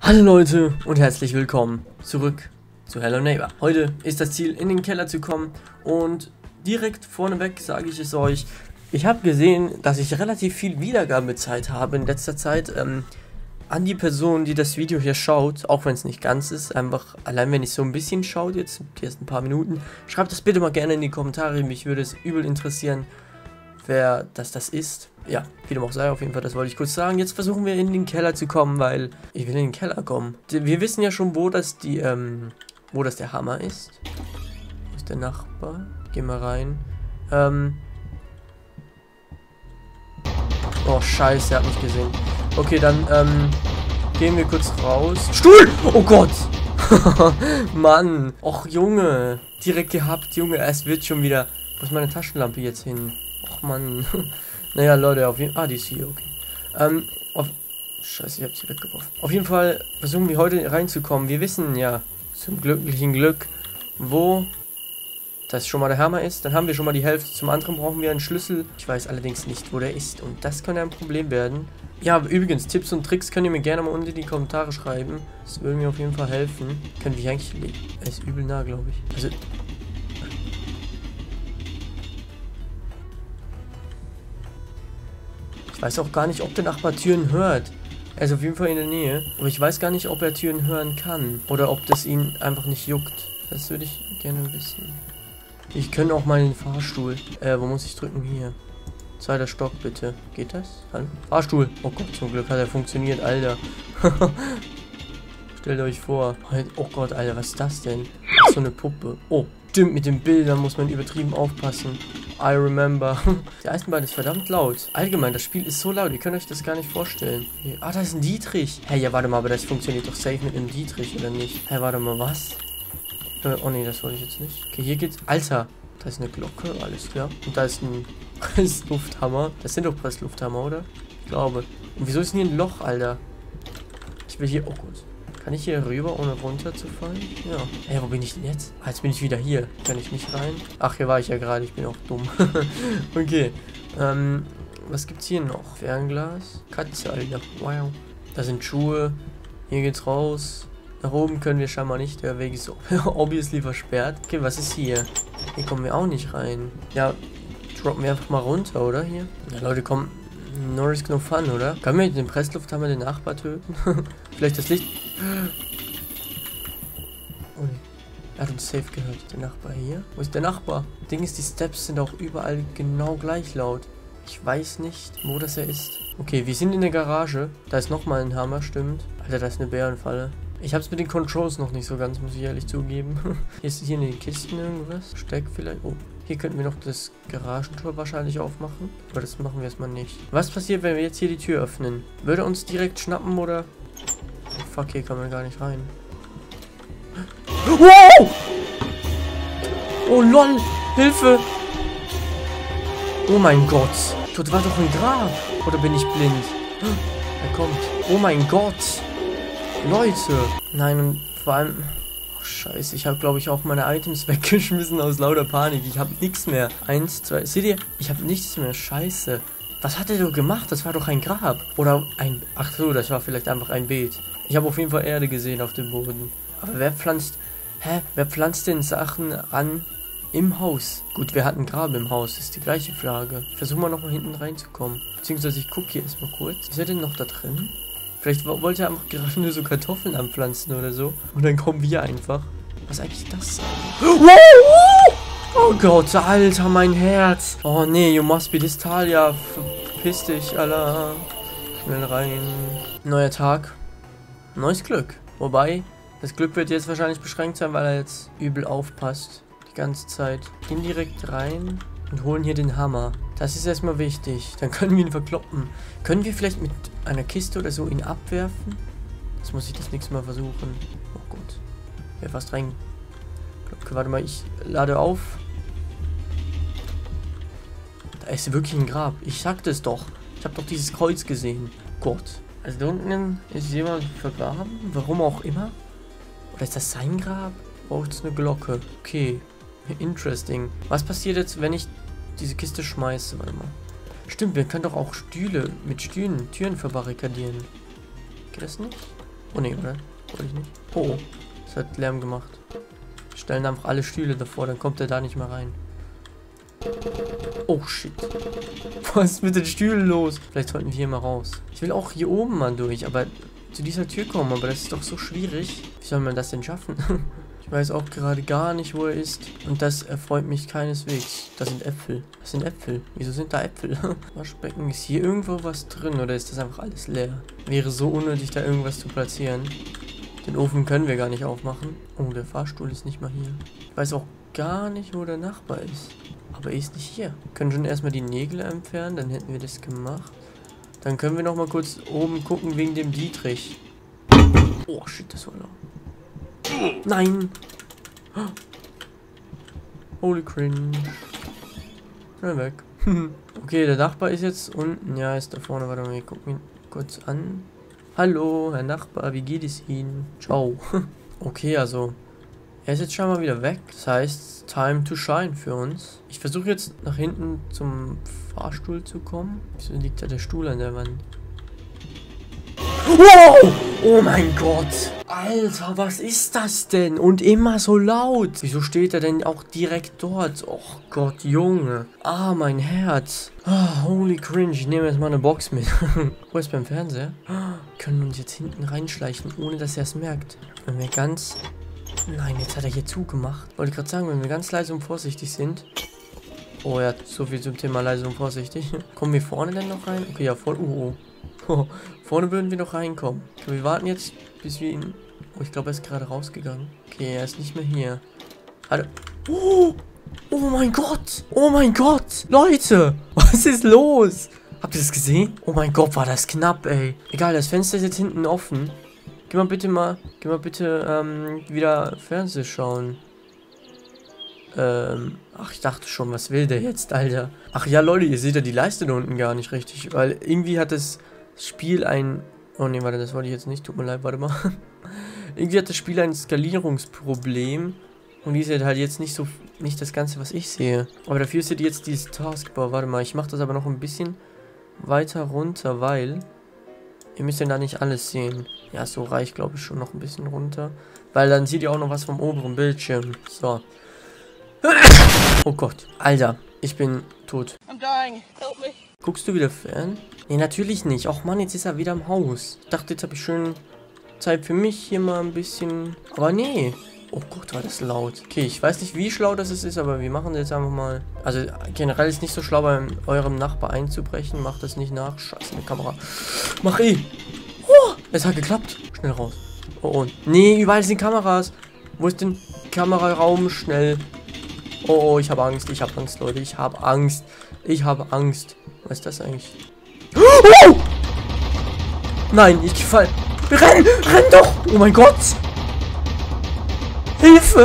Hallo Leute und herzlich willkommen zurück zu Hello Neighbor. Heute ist das Ziel, in den Keller zu kommen und direkt vorneweg sage ich es euch. Ich habe gesehen, dass ich relativ viel Wiedergabezeit habe in letzter Zeit. An die Person, die das Video hier schaut, auch wenn es nicht ganz ist, einfach allein wenn ich so ein bisschen schaut, jetzt die ersten paar Minuten, schreibt das bitte mal gerne in die Kommentare, mich würde es übel interessieren, wer das ist. Ja, wie dem auch sei, auf jeden Fall, das wollte ich kurz sagen. Jetzt versuchen wir in den Keller zu kommen, weil ich will in den Keller kommen. Wir wissen ja schon, wo das der Hammer ist. Wo ist der Nachbar? Geh mal rein. Oh, scheiße, er hat mich gesehen. Okay, dann, gehen wir kurz raus. Stuhl! Oh Gott! Mann! Och, Junge! Direkt gehabt, Junge. Es wird schon wieder... Wo ist meine Taschenlampe jetzt hin? Och, Mann. Naja, Leute, auf jeden Fall... Ah, die ist hier, okay. Scheiße, ich hab sie weggeworfen. Auf jeden Fall versuchen wir heute reinzukommen. Wir wissen ja, zum glücklichen Glück, wo das schon mal der Hammer ist. Dann haben wir schon mal die Hälfte. Zum anderen brauchen wir einen Schlüssel. Ich weiß allerdings nicht, wo der ist. Und das könnte ein Problem werden. Ja, übrigens, Tipps und Tricks könnt ihr mir gerne mal unten in die Kommentare schreiben. Das würde mir auf jeden Fall helfen. Können wir eigentlich legen. Er ist übel nah, glaube ich. Also... Ich weiß auch gar nicht, ob der Nachbar Türen hört. Er ist auf jeden Fall in der Nähe. Aber ich weiß gar nicht, ob er Türen hören kann. Oder ob das ihn einfach nicht juckt. Das würde ich gerne wissen. Ich könnte auch mal in den Fahrstuhl. Wo muss ich drücken? Hier. 2. Stock, bitte. Geht das? Hallo? Fahrstuhl. Oh Gott, zum Glück hat er funktioniert, Alter. Stellt euch vor. Oh Gott, Alter, was ist das denn? Das ist so eine Puppe. Oh, stimmt, mit den Bildern muss man übertrieben aufpassen. I remember. Der Eisenbahn ist verdammt laut. Allgemein, das Spiel ist so laut, ihr könnt euch das gar nicht vorstellen. Ah, da ist ein Dietrich. Hey, ja, warte mal, aber das funktioniert doch safe mit einem Dietrich, oder nicht? Hey, warte mal, was? Oh nee, das wollte ich jetzt nicht. Okay, hier geht's. Alter, da ist eine Glocke, alles klar. Und da ist ein Presslufthammer. Das sind doch Presslufthammer, oder? Ich glaube. Und wieso ist denn hier ein Loch, Alter? Ich will hier... Oh Gott. Kann ich hier rüber, ohne runterzufallen? Ja. Hey, wo bin ich denn jetzt? Ah, jetzt bin ich wieder hier. Kann ich nicht rein? Ach, hier war ich ja gerade. Ich bin auch dumm. Okay. Was gibt's hier noch? Fernglas. Katze, Alter. Wow. Da sind Schuhe. Hier geht's raus. Nach oben können wir scheinbar nicht. Der Weg ist obviously versperrt. Okay, was ist hier? Hier kommen wir auch nicht rein. Ja, droppen wir einfach mal runter, oder? Hier. Ja, Leute, kommen. No risk, no fun, oder? Können wir mit dem Presslufthammer den Nachbar töten? Vielleicht das Licht... Oh nee. Er hat uns safe gehört. Der Nachbar hier? Wo ist der Nachbar? Ding ist, die Steps sind auch überall genau gleich laut. Ich weiß nicht, wo das ist. Okay, wir sind in der Garage. Da ist nochmal ein Hammer, stimmt. Alter, da ist eine Bärenfalle. Ich hab's mit den Controls noch nicht so ganz, muss ich ehrlich zugeben. Hier in den Kisten irgendwas. Steck vielleicht. Oh. Hier könnten wir noch das Garagentor wahrscheinlich aufmachen. Aber das machen wir erstmal nicht. Was passiert, wenn wir jetzt hier die Tür öffnen? Würde er uns direkt schnappen oder... Oh, fuck, hier kann man gar nicht rein. Wow! Oh lol! Hilfe! Oh mein Gott! Dort war doch ein Grab! Oder bin ich blind? Er kommt. Oh mein Gott! Leute! Nein, und vor allem... Oh, scheiße, ich habe, glaube ich, auch meine Items weggeschmissen aus lauter Panik. Ich habe nichts mehr. 1, 2... Seht ihr? Ich habe nichts mehr. Scheiße. Was hat er doch gemacht? Das war doch ein Grab. Oder ein... Ach so, das war vielleicht einfach ein Beet. Ich habe auf jeden Fall Erde gesehen auf dem Boden. Aber wer pflanzt... Hä? Wer pflanzt denn Sachen an im Haus? Gut, wir hatten Grab im Haus. Das ist die gleiche Frage. Versuchen wir nochmal hinten reinzukommen. Beziehungsweise ich gucke hier erstmal kurz. Ist er denn noch da drin? Vielleicht wollte er einfach gerade nur so Kartoffeln anpflanzen oder so. Und dann kommen wir einfach. Was eigentlich das sein? Oh Gott, Alter, mein Herz. Oh nee, you must be this Talia. Verpiss dich, Alter. Schnell rein. Neuer Tag. Neues Glück. Wobei, das Glück wird jetzt wahrscheinlich beschränkt sein, weil er jetzt übel aufpasst. Die ganze Zeit. Gehen direkt rein und holen hier den Hammer. Das ist erstmal wichtig. Dann können wir ihn verkloppen. Können wir vielleicht mit einer Kiste oder so ihn abwerfen? Das muss ich das nächste Mal versuchen. Oh Gott. Wäre fast rein. Okay, warte mal, ich lade auf. Da ist wirklich ein Grab. Ich sagte es doch. Ich habe doch dieses Kreuz gesehen. Gott. Also da unten ist jemand vergraben. Warum auch immer. Oder ist das sein Grab? Braucht es eine Glocke. Okay. Interesting. Was passiert jetzt, wenn ich diese Kiste schmeiße? Warte mal. Stimmt, wir können doch auch Stühle mit Türen verbarrikadieren. Geht das nicht? Oh ne, oder? Wollte ich nicht. Oh, das hat Lärm gemacht. Stellen einfach alle Stühle davor, dann kommt er da nicht mehr rein. Oh shit. Was ist mit den Stühlen los? Vielleicht sollten wir hier mal raus. Ich will auch hier oben mal durch, aber zu dieser Tür kommen, aber das ist doch so schwierig. Wie soll man das denn schaffen? Ich weiß auch gerade gar nicht, wo er ist. Und das erfreut mich keineswegs. Das sind Äpfel. Das sind Äpfel. Wieso sind da Äpfel? Waschbecken. Ist hier irgendwo was drin oder ist das einfach alles leer? Wäre so unnötig, da irgendwas zu platzieren. Den Ofen können wir gar nicht aufmachen. Oh, der Fahrstuhl ist nicht mal hier. Ich weiß auch gar nicht, wo der Nachbar ist. Aber er ist nicht hier. Wir können schon erstmal die Nägel entfernen, dann hätten wir das gemacht. Dann können wir noch mal kurz oben gucken wegen dem Dietrich. Oh, shit, das war laut. Nein! Holy cringe. Schnell weg. Okay, der Nachbar ist jetzt unten. Ja, ist da vorne. Warte mal, wir gucken ihn kurz an. Hallo, Herr Nachbar, wie geht es Ihnen? Ciao. Okay, also er ist jetzt schon mal wieder weg. Das heißt, time to shine für uns. Ich versuche jetzt nach hinten zum Fahrstuhl zu kommen. Wieso liegt da der Stuhl an der Wand? Wow! Oh mein Gott! Alter, was ist das denn? Und immer so laut. Wieso steht er denn auch direkt dort? Oh Gott, Junge. Ah, mein Herz. Ah, holy cringe. Ich nehme jetzt mal eine Box mit. Wo ist beim Fernseher? Können wir uns jetzt hinten reinschleichen, ohne dass er es merkt. Wenn wir ganz... Nein, jetzt hat er hier zugemacht. Wollte ich gerade sagen, wenn wir ganz leise und vorsichtig sind... Oh ja, so viel zum Thema leise und vorsichtig. Kommen wir vorne denn noch rein? Okay, ja, voll... Oh, vorne würden wir noch reinkommen. Okay, wir warten jetzt, bis wir ihn... Oh, ich glaube, er ist gerade rausgegangen. Okay, er ist nicht mehr hier. Alter. Oh mein Gott! Oh mein Gott! Leute! Was ist los? Habt ihr das gesehen? Oh mein Gott, war das knapp, ey. Egal, das Fenster ist jetzt hinten offen. Geh mal bitte wieder Fernsehen schauen. Ach, ich dachte schon, was will der jetzt, Alter? Ach ja, Leute, ihr seht ja die Leiste da unten gar nicht richtig, weil irgendwie hat das Spiel ein... Oh ne, warte, das wollte ich jetzt nicht, tut mir leid, warte mal. Irgendwie hat das Spiel ein Skalierungsproblem und ihr seht halt jetzt nicht das Ganze, was ich sehe. Aber dafür seht ihr jetzt dieses Taskbar. Warte mal, ich mache das aber noch ein bisschen weiter runter, weil... Ihr müsst ja da nicht alles sehen. Ja, so reicht, glaube ich, schon noch ein bisschen runter. Weil dann seht ihr auch noch was vom oberen Bildschirm. So. Oh Gott. Alter, ich bin tot. I'm dying. Help me. Guckst du wieder fern? Nee, natürlich nicht. Och Mann, jetzt ist er wieder im Haus. Ich dachte, jetzt habe ich schön Zeit für mich hier mal ein bisschen. Aber nee. Oh Gott, war das laut. Okay, ich weiß nicht, wie schlau das ist, aber wir machen das jetzt einfach mal. Also generell ist nicht so schlau, bei eurem Nachbar einzubrechen. Macht das nicht nach. Scheiße, eine Kamera. Mach eh. Oh, es hat geklappt. Schnell raus. Oh, nee, überall sind Kameras. Wo ist denn Kameraraum? Schnell. Oh, ich habe Angst. Ich habe Angst, Leute. Ich habe Angst. Ich habe Angst. Was ist das eigentlich? Oh! Nein, ich fall. Renn! Renn doch! Oh mein Gott! Hilfe!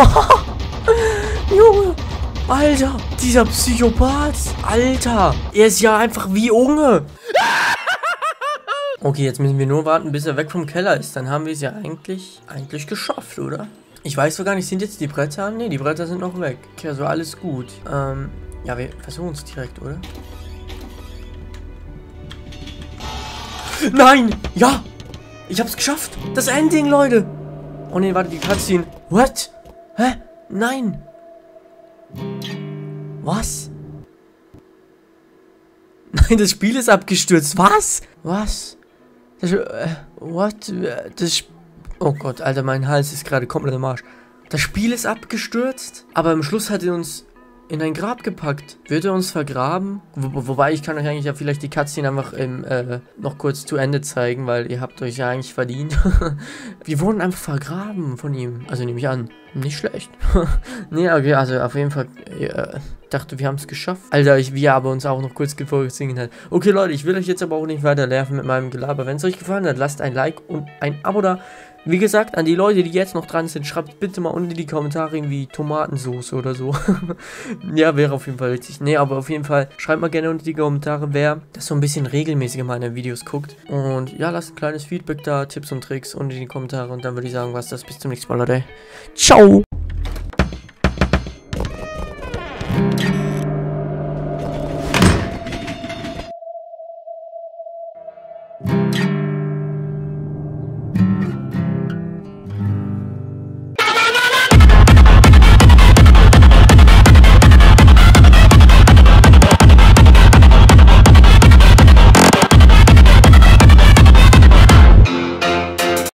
Junge! Alter! Dieser Psychopath! Alter! Er ist ja einfach wie Unge! Okay, jetzt müssen wir nur warten, bis er weg vom Keller ist. Dann haben wir es ja eigentlich geschafft, oder? Ich weiß so gar nicht, sind jetzt die Bretter an? Ne, die Bretter sind noch weg. Okay, also alles gut. Ja, wir versuchen es direkt, oder? Nein! Ja! Ich hab's geschafft! Das Ending, Leute! Oh ne, warte, die Cutscene. What? Hä? Nein! Was? Nein, das Spiel ist abgestürzt. Was? Was? What? Oh Gott, Alter, mein Hals ist gerade komplett im Arsch. Das Spiel ist abgestürzt, aber am Schluss hat er uns in ein Grab gepackt. Wird er uns vergraben? Wobei, ich kann euch eigentlich ja vielleicht die Cutscene einfach noch kurz zu Ende zeigen, weil ihr habt euch ja eigentlich verdient. Wir wurden einfach vergraben von ihm. Also nehme ich an. Nicht schlecht. Nee, okay, also auf jeden Fall, dachte, wir haben es geschafft. Alter, wie er aber uns auch noch kurz gesingen hat. Okay, Leute, ich will euch jetzt aber auch nicht weiter nerven mit meinem Gelaber. Wenn es euch gefallen hat, lasst ein Like und ein Abo da. Wie gesagt, an die Leute, die jetzt noch dran sind, schreibt bitte mal unten in die Kommentare irgendwie Tomatensauce oder so. Ja, wäre auf jeden Fall witzig. Nee, aber auf jeden Fall, schreibt mal gerne unter die Kommentare, wer das so ein bisschen regelmäßiger meine Videos guckt. Und ja, lasst ein kleines Feedback da, Tipps und Tricks unter die Kommentare. Und dann würde ich sagen, was das bis zum nächsten Mal, Leute. Ciao!